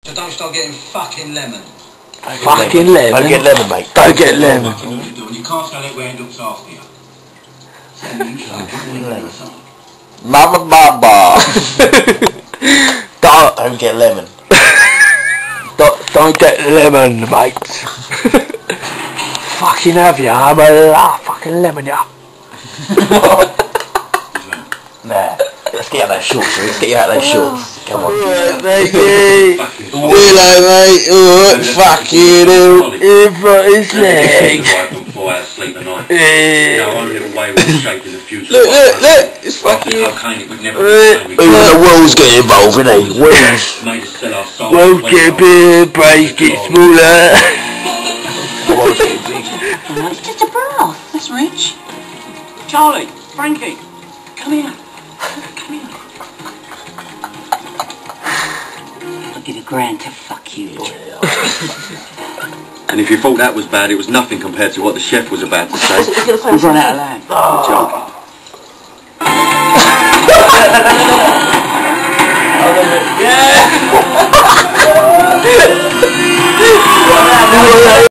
So don't start getting fucking lemon. Fucking lemon? Don't get lemon, mate. Don't get lemon. When you can't sell it where it looks after you. Mama Baba. Don't get lemon. Don't get lemon, mate. Fucking have ya? I'm a fucking lemon, ya. Nah. Let's get out of those shorts, Let's get you out of those shorts. Come on. Matey. Willow, mate. Fucking hell. In front of his leg. Look. It's fucking... The world's getting involved, isn't he? World's getting big, brains get smaller. It's just a bra. That's rich. Charlie, Frankie, come here. Come here. I'll give $1,000 to fuck you, boy. And if you thought that was bad, it was nothing compared to what the chef was about to say. We've run out of lamb. Joking. Yeah!